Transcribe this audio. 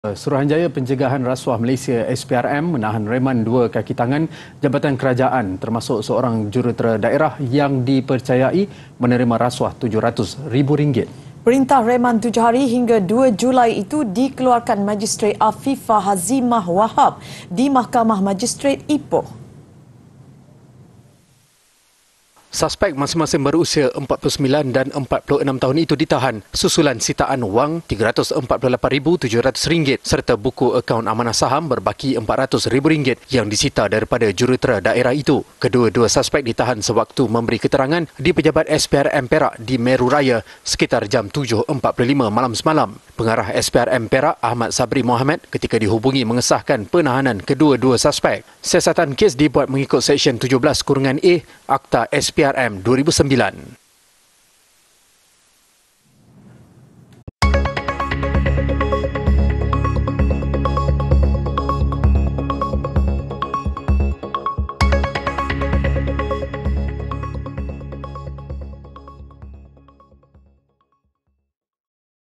Suruhanjaya Pencegahan Rasuah Malaysia SPRM menahan reman 2 kaki tangan jabatan kerajaan termasuk seorang Jurutera Daerah yang dipercayai menerima rasuah RM700,000. Perintah reman 7 hari hingga 2 Julai itu dikeluarkan Majistret Atifah Hazimah Wahab di Mahkamah Majistret Ipoh. Suspek masing-masing berusia 49 dan 46 tahun itu ditahan susulan sitaan wang RM348,700 serta buku akaun amanah saham berbaki RM400,000 yang disita daripada Jurutera Daerah itu. Kedua-dua suspek ditahan sewaktu memberi keterangan di pejabat SPRM Perak di Meru Raya sekitar jam 7.45 malam semalam. Pengarah SPRM Perak Ahmad Sabri Mohamad ketika dihubungi mengesahkan penahanan kedua-dua suspek. Siasatan kes dibuat mengikut Seksyen 17(A) Akta SPRM 2009.